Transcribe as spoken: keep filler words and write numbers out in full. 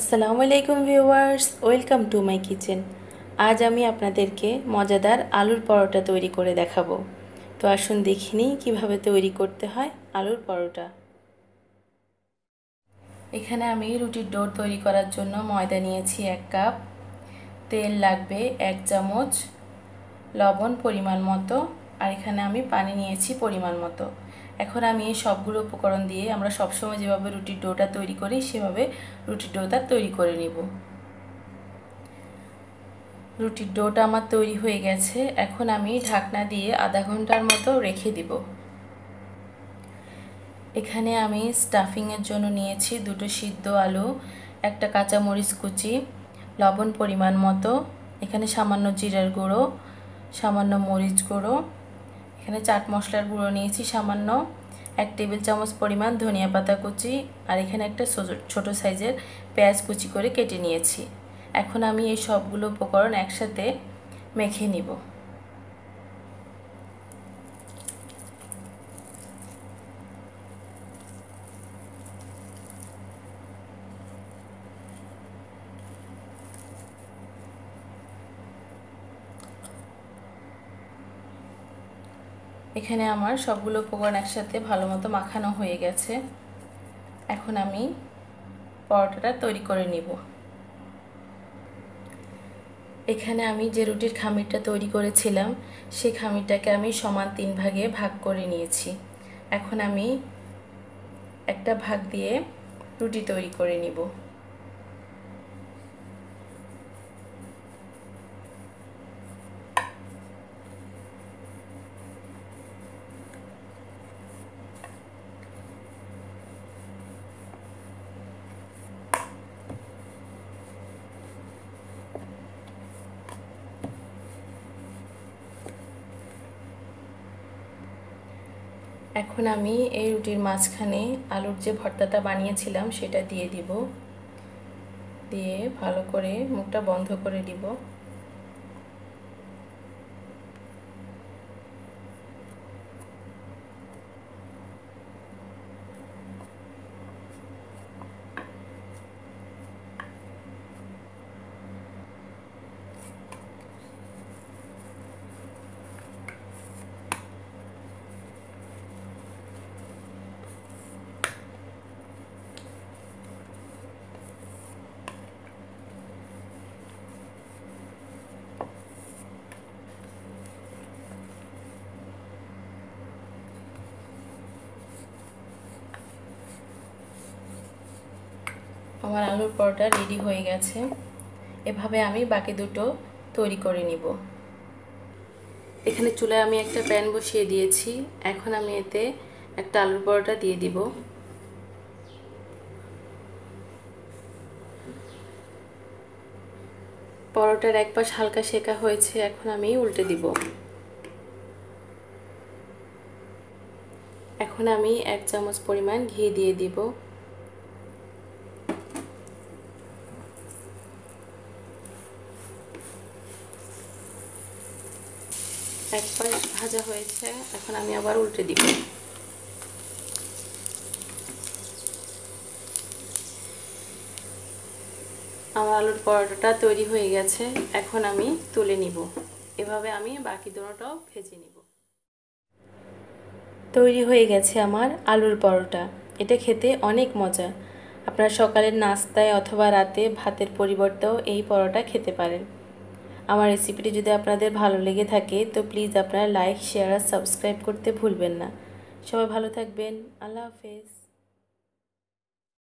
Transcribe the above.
আসসালামু আলাইকুম viewers, welcome to my kitchen. আজ আমি আপনাদেরকে মজাদার আলুর পরোটা তৈরি করে দেখাবো। তো আসুন দেখে নিই কীভাবে তৈরি করতে হয় আলুর পরোটা। এখানে আমি রুটির ডো তৈরি করার জন্য ময়দা নিয়েছি এক কাপ, তেল লাগবে এক চামচ, লবণ পরিমাণ মতো, আর এখানে আমি পানি নিয়েছি পরিমাণ মতো। এখন আমি এই সবগুলো উপকরণ দিয়ে আমরা সবসময় যেভাবে রুটির ডোটা তৈরি করি সেভাবে রুটির ডোটা তৈরি করে নিব। রুটির ডোটা আমার তৈরি হয়ে গেছে। এখন আমি ঢাকনা দিয়ে আধা ঘন্টার মতো রেখে দিব। এখানে আমি স্টাফিংয়ের জন্য নিয়েছি দুটো সিদ্ধ আলু, একটা কাঁচা মরিচ কুচি, লবণ পরিমাণ মতো, এখানে সামান্য জিরার গুঁড়ো, সামান্য মরিচ গুঁড়ো, এখানে চাট মশলার গুঁড়ো নিয়েছি সামান্য, এক টেবিল চামচ পরিমাণ ধনিয়া পাতা কুচি, আর এখানে একটা ছোট সাইজের পেঁয়াজ কুচি করে কেটে নিয়েছি। এখন আমি এই সবগুলো উপকরণ একসাথে মেখে নিব। এখানে আমার সবগুলো উপকরণ একসাথে ভালো মতো মাখানো হয়ে গেছে। এখন আমি পরোটাটা তৈরি করে নিব। এখানে আমি যে রুটির খামিরটা তৈরি করেছিলাম সেই খামিরটাকে আমি সমান তিন ভাগে ভাগ করে নিয়েছি। এখন আমি একটা ভাগ দিয়ে রুটি তৈরি করে নিব। এখন আমি এই রুটির মাঝখানে আলুর যে ভর্তাটা বানিয়েছিলাম সেটা দিয়ে দিব, দিয়ে ভালো করে মুখটা বন্ধ করে দিব। আমার আলুর পরোটা রেডি হয়ে গেছে। এভাবে আমি বাকি দুটো তৈরি করে নিব। এখানে চুলায় আমি একটা প্যান বসিয়ে দিয়েছি। এখন আমি এতে একটা আলুর পরোটা দিয়ে দিব। পরোটার এক পাশ হালকা সেকা হয়েছে, এখন আমি উল্টে দিব। এখন আমি এক চামচ পরিমাণ ঘি দিয়ে দিব। এক পাশ ভাজা হয়েছে, এখন আমি আবার উল্টে দিব। আমার আলুর পরোটাটা তৈরি হয়ে গেছে। এখন আমি তুলে নিব। এভাবে আমি বাকি দুটোটাও ভেজে নিব। তৈরি হয়ে গেছে আমার আলুর পরোটা। এটা খেতে অনেক মজা। আপনারা সকালের নাস্তায় অথবা রাতে ভাতের পরিবর্তেও এই পরোটা খেতে পারেন। আমার রেসিপিটি যদি আপনাদের ভালো লেগে থাকে তো প্লিজ আপনারা লাইক, শেয়ার আর সাবস্ক্রাইব করতে ভুলবেন না। সবাই ভালো থাকবেন। আল্লাহ হাফেজ।